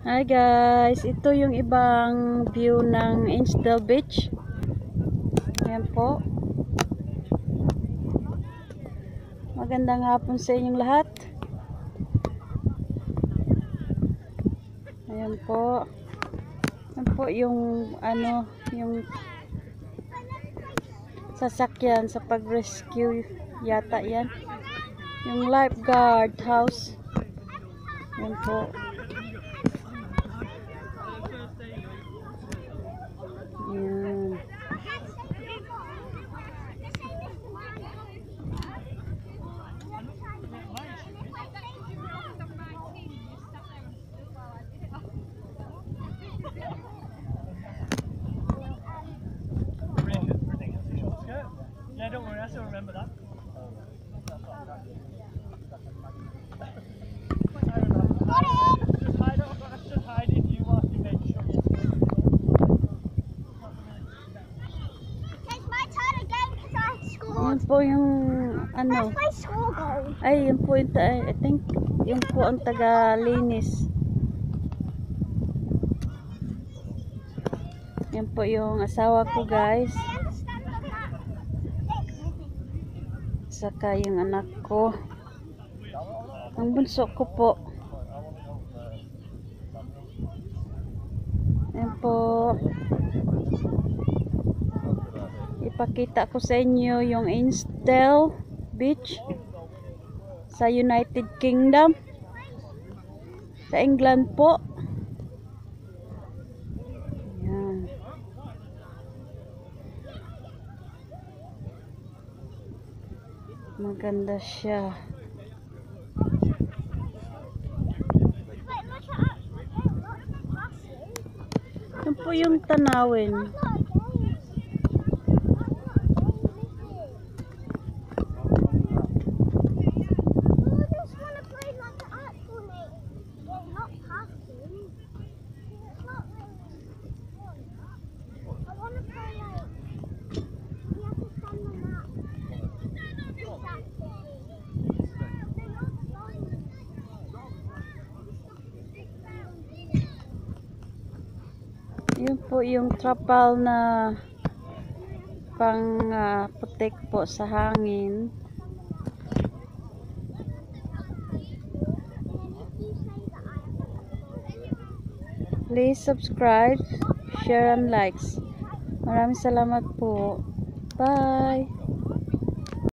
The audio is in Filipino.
Hi guys, ito yung ibang view ng Insdale Beach. Ayan po. Magandang hapon sa inyong lahat. Ayan po. Ayan po yung yung sasakyan sa pag-rescue yata yan. Yung lifeguard house. Ayan po. Ayan. Yeah, don't worry, I still remember that. Just hide it, you whilst you make sure. It's my turn again because I scored. Ayan po yung That's my score goal. ay yun po yung I think yung po ang taga-linis. Yan po yung asawa ko guys. I understand on that. Saka yung anak ko. Ang bunso ko po. Yan po. Ipakita ko sa inyo yung Insdale Beach sa United Kingdom. Sa England po. Yan. Maganda siya. Yan po yung tanawin. Yun po yung trapal na pang protect po sa hangin. Please subscribe, share and likes. Maraming salamat po. Bye!